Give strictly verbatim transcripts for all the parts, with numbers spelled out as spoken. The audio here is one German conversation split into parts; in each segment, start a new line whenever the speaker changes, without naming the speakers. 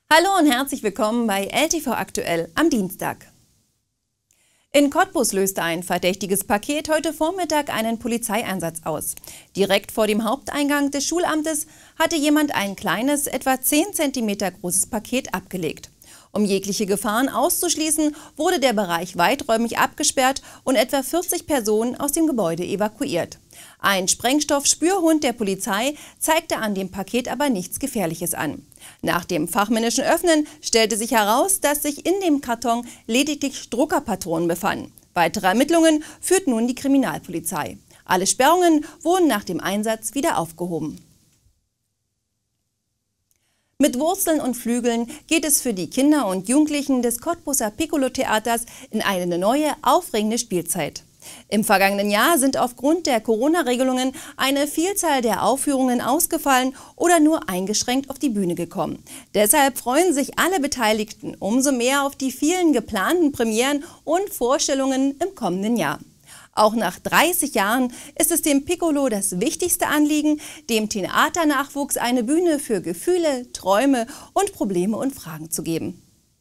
Hallo und herzlich willkommen bei L T V aktuell am Dienstag. In Cottbus löste ein verdächtiges Paket heute Vormittag einen Polizeieinsatz aus. Direkt vor dem Haupteingang des Schulamtes hatte jemand ein kleines, etwa zehn Zentimeter großes Paket abgelegt. Um jegliche Gefahren auszuschließen, wurde der Bereich weiträumig abgesperrt und etwa vierzig Personen aus dem Gebäude evakuiert. Ein Sprengstoffspürhund der Polizei zeigte an dem Paket aber nichts Gefährliches an. Nach dem fachmännischen Öffnen stellte sich heraus, dass sich in dem Karton lediglich Druckerpatronen befanden. Weitere Ermittlungen führt nun die Kriminalpolizei. Alle Sperrungen wurden nach dem Einsatz wieder aufgehoben. Mit Wurzeln und Flügeln geht es für die Kinder und Jugendlichen des Cottbuser Piccolo-Theaters in eine neue, aufregende Spielzeit. Im vergangenen Jahr sind aufgrund der Corona-Regelungen eine Vielzahl der Aufführungen ausgefallen oder nur eingeschränkt auf die Bühne gekommen. Deshalb freuen sich alle Beteiligten umso mehr auf die vielen geplanten Premieren und Vorstellungen im kommenden Jahr. Auch nach dreißig Jahren ist es dem Piccolo das wichtigste Anliegen, dem Theaternachwuchs eine Bühne für Gefühle, Träume und Probleme und Fragen zu geben.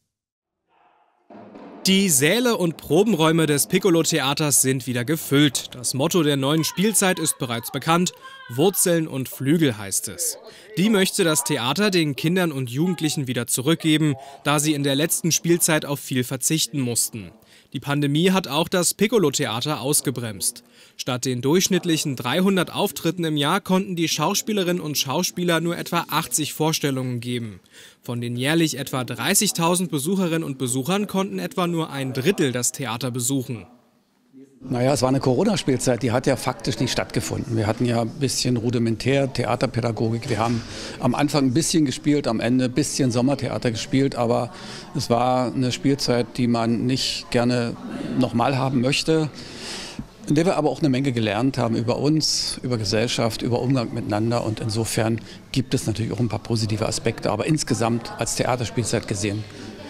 Die Säle und Probenräume des Piccolo-Theaters sind wieder gefüllt. Das Motto der neuen Spielzeit ist bereits bekannt. Wurzeln und Flügel heißt es. Die möchte das Theater den Kindern und Jugendlichen wieder zurückgeben, da sie in der letzten Spielzeit auf viel verzichten mussten. Die Pandemie hat auch das Piccolo-Theater ausgebremst. Statt den durchschnittlichen dreihundert Auftritten im Jahr konnten die Schauspielerinnen und Schauspieler nur etwa achtzig Vorstellungen geben. Von den jährlich etwa dreißigtausend Besucherinnen und Besuchern konnten etwa nur ein Drittel das Theater besuchen.
Naja, es war eine Corona-Spielzeit, die hat ja faktisch nicht stattgefunden. Wir hatten ja ein bisschen rudimentär Theaterpädagogik. Wir haben am Anfang ein bisschen gespielt, am Ende ein bisschen Sommertheater gespielt. Aber es war eine Spielzeit, die man nicht gerne nochmal haben möchte. In der wir aber auch eine Menge gelernt haben über uns, über Gesellschaft, über Umgang miteinander. Und insofern gibt es natürlich auch ein paar positive Aspekte. Aber insgesamt als Theaterspielzeit gesehen,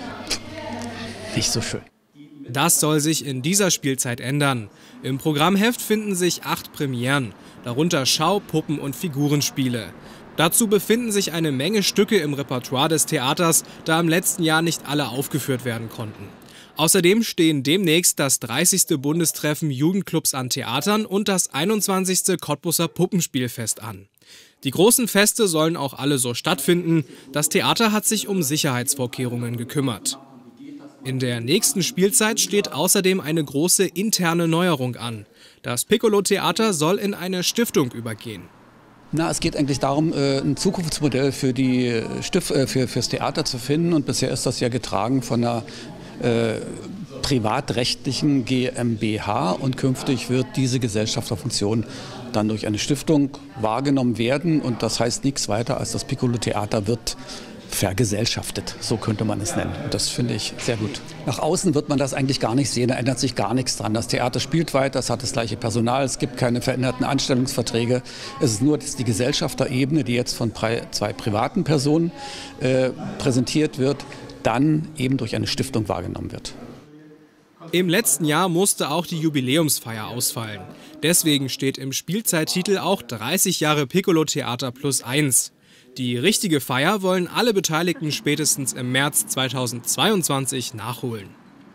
nicht so schön.
Das soll sich in dieser Spielzeit ändern. Im Programmheft finden sich acht Premieren, darunter Schau-, Puppen- und Figurenspiele. Dazu befinden sich eine Menge Stücke im Repertoire des Theaters, da im letzten Jahr nicht alle aufgeführt werden konnten. Außerdem stehen demnächst das dreißigste Bundestreffen Jugendclubs an Theatern und das einundzwanzigste Cottbuser Puppenspielfest an. Die großen Feste sollen auch alle so stattfinden. Das Theater hat sich um Sicherheitsvorkehrungen gekümmert. In der nächsten Spielzeit steht außerdem eine große interne Neuerung an. Das Piccolo-Theater soll in eine Stiftung übergehen.
Na, es geht eigentlich darum, ein Zukunftsmodell für die Stif äh, für, fürs Theater zu finden. Und bisher ist das ja getragen von einer äh, privatrechtlichen G m b H. Und künftig wird diese Gesellschafterfunktion dann durch eine Stiftung wahrgenommen werden. Und das heißt nichts weiter, als das Piccolo-Theater wird vergesellschaftet, so könnte man es nennen. Und das finde ich sehr gut. Nach außen wird man das eigentlich gar nicht sehen, da ändert sich gar nichts dran. Das Theater spielt weiter, es hat das gleiche Personal, es gibt keine veränderten Anstellungsverträge. Es ist nur die Gesellschafterebene, die jetzt von zwei privaten Personen äh, präsentiert wird, dann eben durch eine Stiftung wahrgenommen wird.
Im letzten Jahr musste auch die Jubiläumsfeier ausfallen. Deswegen steht im Spielzeittitel auch dreißig Jahre Piccolo-Theater plus eins. Die richtige Feier wollen alle Beteiligten spätestens im März zweitausendzweiundzwanzig nachholen.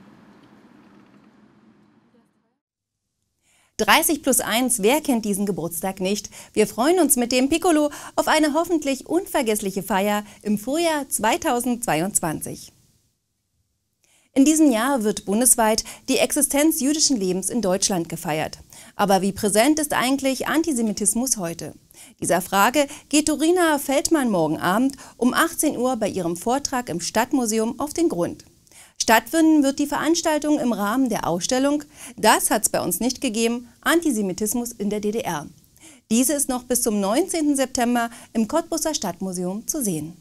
dreißig plus eins, wer kennt diesen Geburtstag nicht? Wir freuen uns mit dem Piccolo auf eine hoffentlich unvergessliche Feier im Frühjahr zweitausendzweiundzwanzig. In diesem Jahr wird bundesweit die Existenz jüdischen Lebens in Deutschland gefeiert. Aber wie präsent ist eigentlich Antisemitismus heute? Dieser Frage geht Dorina Feldmann morgen Abend um achtzehn Uhr bei ihrem Vortrag im Stadtmuseum auf den Grund. Stattfinden wird die Veranstaltung im Rahmen der Ausstellung "Das hat's bei uns nicht gegeben – Antisemitismus in der D D R". Diese ist noch bis zum neunzehnten September im Cottbuser Stadtmuseum zu sehen.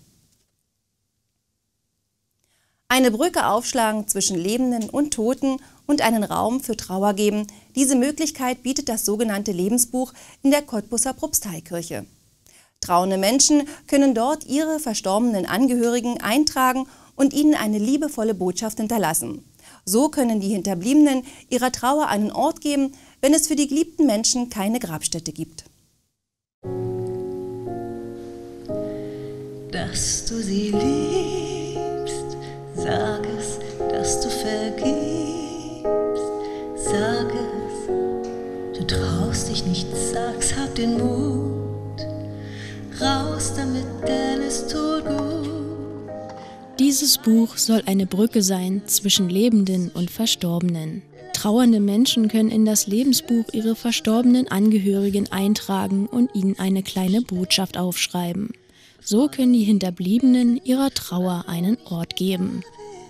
Eine Brücke aufschlagen zwischen Lebenden und Toten und einen Raum für Trauer geben. Diese Möglichkeit bietet das sogenannte Lebensbuch in der Cottbuser Propsteikirche. Trauernde Menschen können dort ihre verstorbenen Angehörigen eintragen und ihnen eine liebevolle Botschaft hinterlassen. So können die Hinterbliebenen ihrer Trauer einen Ort geben, wenn es für die geliebten Menschen keine Grabstätte gibt.
Dass du sie liebst, Sag es, dass du vergibst. Sag es, du traust dich nicht, sag's, hab den Mut. Raus damit, denn es tut gut.
Dieses Buch soll eine Brücke sein zwischen Lebenden und Verstorbenen. Trauernde Menschen können in das Lebensbuch ihre verstorbenen Angehörigen eintragen und ihnen eine kleine Botschaft aufschreiben. So können die Hinterbliebenen ihrer Trauer einen Ort geben.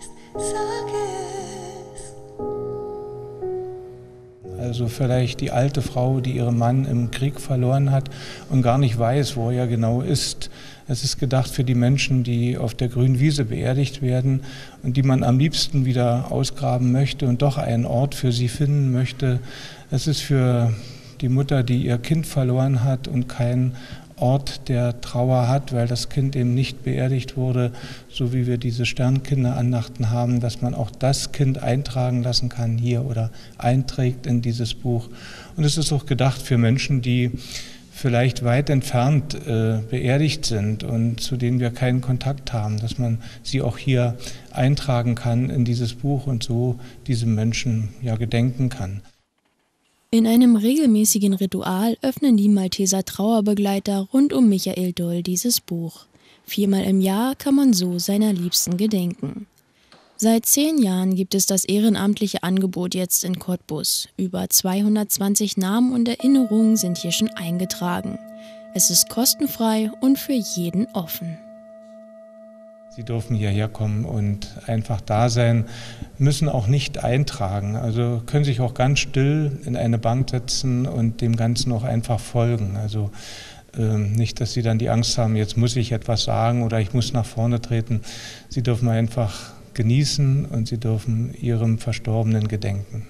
Also vielleicht die alte Frau, die ihren Mann im Krieg verloren hat und gar nicht weiß, wo er genau ist. Es ist gedacht für die Menschen, die auf der grünen Wiese beerdigt werden und die man am liebsten wieder ausgraben möchte und doch einen Ort für sie finden möchte. Es ist für die Mutter, die ihr Kind verloren hat und keinen Ort der Trauer hat, weil das Kind eben nicht beerdigt wurde, so wie wir diese Sternkinderandachten haben, dass man auch das Kind eintragen lassen kann hier oder einträgt in dieses Buch. Und es ist auch gedacht für Menschen, die vielleicht weit entfernt äh, beerdigt sind und zu denen wir keinen Kontakt haben, dass man sie auch hier eintragen kann in dieses Buch und so diesem Menschen ja gedenken kann.
In einem regelmäßigen Ritual öffnen die Malteser Trauerbegleiter rund um Michael Doll dieses Buch. Viermal im Jahr kann man so seiner Liebsten gedenken. Seit zehn Jahren gibt es das ehrenamtliche Angebot jetzt in Cottbus. Über zweihundertzwanzig Namen und Erinnerungen sind hier schon eingetragen. Es ist kostenfrei und für jeden offen.
Sie dürfen hierher kommen und einfach da sein, müssen auch nicht eintragen. Also können sich auch ganz still in eine Bank setzen und dem Ganzen auch einfach folgen. Also äh, nicht, dass Sie dann die Angst haben, jetzt muss ich etwas sagen oder ich muss nach vorne treten. Sie dürfen einfach genießen und Sie dürfen Ihrem Verstorbenen gedenken.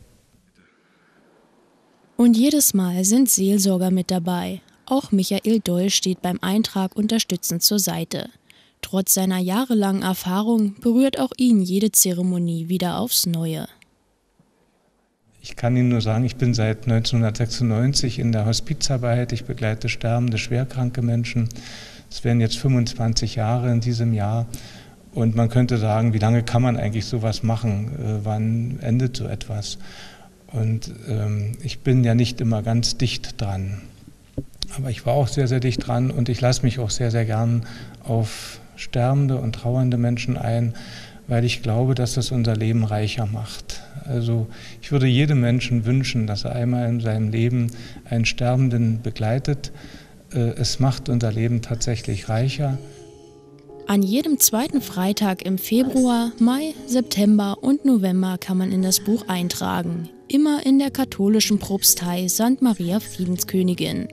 Und jedes Mal sind Seelsorger mit dabei. Auch Michael Doll steht beim Eintrag unterstützend zur Seite. Trotz seiner jahrelangen Erfahrung berührt auch ihn jede Zeremonie wieder aufs Neue.
Ich kann Ihnen nur sagen, ich bin seit neunzehnhundertsechsundneunzig in der Hospizarbeit. Ich begleite sterbende, schwerkranke Menschen. Es werden jetzt fünfundzwanzig Jahre in diesem Jahr. Und man könnte sagen, wie lange kann man eigentlich sowas machen? Äh, wann endet so etwas? Und ähm, ich bin ja nicht immer ganz dicht dran. Aber ich war auch sehr, sehr dicht dran und ich lasse mich auch sehr, sehr gern auf sterbende und trauernde Menschen ein, weil ich glaube, dass das unser Leben reicher macht. Also ich würde jedem Menschen wünschen, dass er einmal in seinem Leben einen Sterbenden begleitet. Äh, es macht unser Leben tatsächlich reicher.
An jedem zweiten Freitag im Februar, Mai, September und November kann man in das Buch eintragen. Immer in der katholischen Propstei Sankt Maria Friedenskönigin.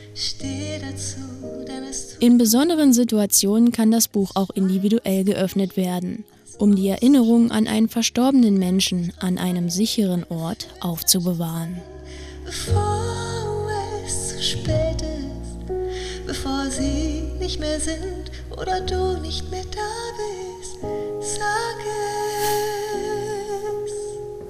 In besonderen Situationen kann das Buch auch individuell geöffnet werden, um die Erinnerung an einen verstorbenen Menschen an einem sicheren Ort aufzubewahren.
Bevor es zu spät ist, bevor sie nicht mehr sind oder du nicht mehr da bist, sag es.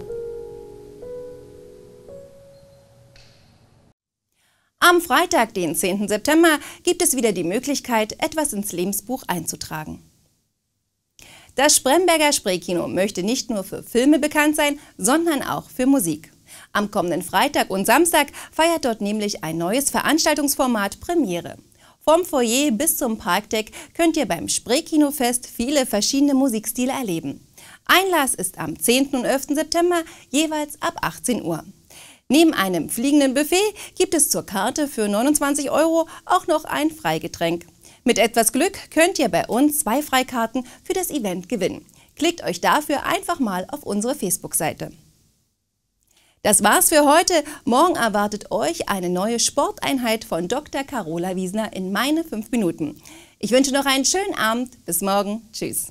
Am Freitag, den zehnten September, gibt es wieder die Möglichkeit, etwas ins Lebensbuch einzutragen. Das Spremberger Spreekino möchte nicht nur für Filme bekannt sein, sondern auch für Musik. Am kommenden Freitag und Samstag feiert dort nämlich ein neues Veranstaltungsformat Premiere. Vom Foyer bis zum Parkdeck könnt ihr beim Spreekinofest viele verschiedene Musikstile erleben. Einlass ist am zehnten und elften September jeweils ab achtzehn Uhr. Neben einem fliegenden Buffet gibt es zur Karte für neunundzwanzig Euro auch noch ein Freigetränk. Mit etwas Glück könnt ihr bei uns zwei Freikarten für das Event gewinnen. Klickt euch dafür einfach mal auf unsere Facebook-Seite. Das war's für heute. Morgen erwartet euch eine neue Sporteinheit von Doktor Carola Wiesner in meine fünf Minuten. Ich wünsche noch einen schönen Abend. Bis morgen. Tschüss.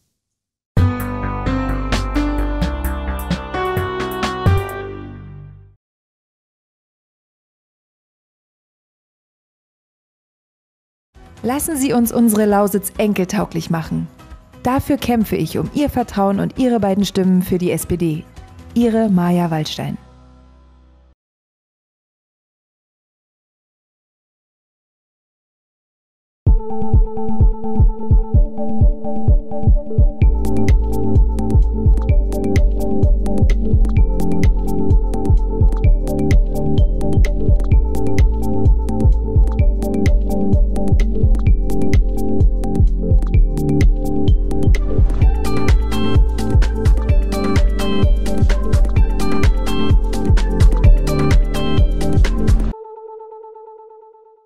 Lassen Sie uns unsere Lausitz enkeltauglich machen. Dafür kämpfe ich um Ihr Vertrauen und Ihre beiden Stimmen für die S P D. Ihre Maja Waldstein.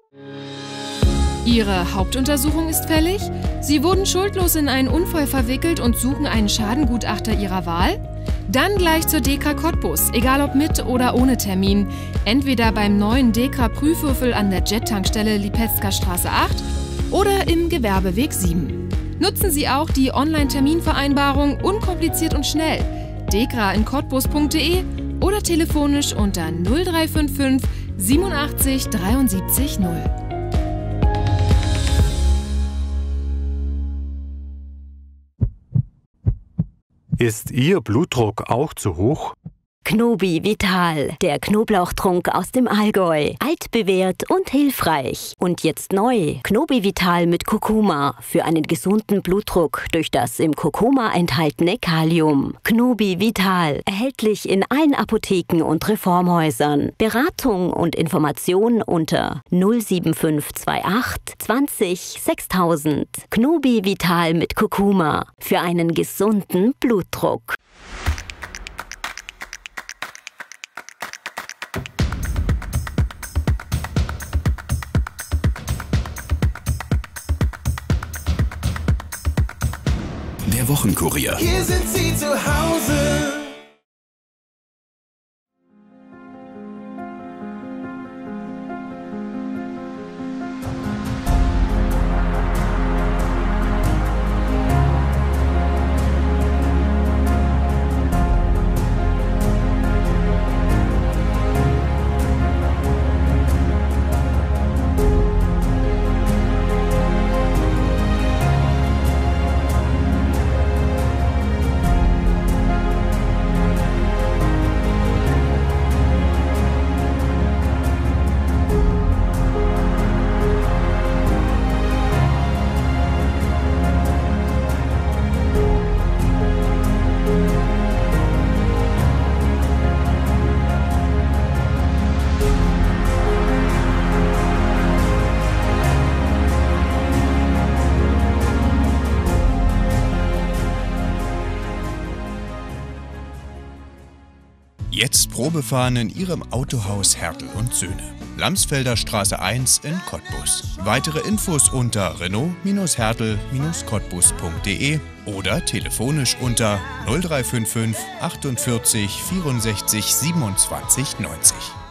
Ihre Hauptuntersuchung ist fällig? Sie wurden schuldlos in einen Unfall verwickelt und suchen einen Schadengutachter Ihrer Wahl? Dann gleich zur DEKRA Cottbus, egal ob mit oder ohne Termin. Entweder beim neuen DEKRA Prüfwürfel an der Jet-Tankstelle Lipetzker Straße acht oder im Gewerbeweg sieben. Nutzen Sie auch die Online-Terminvereinbarung unkompliziert und schnell. dekra in cottbus punkt de oder telefonisch unter null drei fünf fünf siebenundachtzig dreiundsiebzig null.
Ist Ihr Blutdruck auch zu hoch?
Knobi Vital, der Knoblauchtrunk aus dem Allgäu. Altbewährt und hilfreich. Und jetzt neu. Knobi Vital mit Kurkuma für einen gesunden Blutdruck durch das im Kurkuma enthaltene Kalium. Knobi Vital, erhältlich in allen Apotheken und Reformhäusern. Beratung und Information unter null sieben fünf zwei acht zwanzig sechstausend. Knobi Vital mit Kurkuma für einen gesunden Blutdruck.
Der Wochenkurier.
Hier sind Sie zu Hause.
Jetzt Probefahren in Ihrem Autohaus Hertel und Söhne. Lamsfelder Straße eins in Cottbus. Weitere Infos unter renault hertel cottbus punkt de oder telefonisch unter null drei fünf fünf achtundvierzig vierundsechzig siebenundzwanzig neunzig.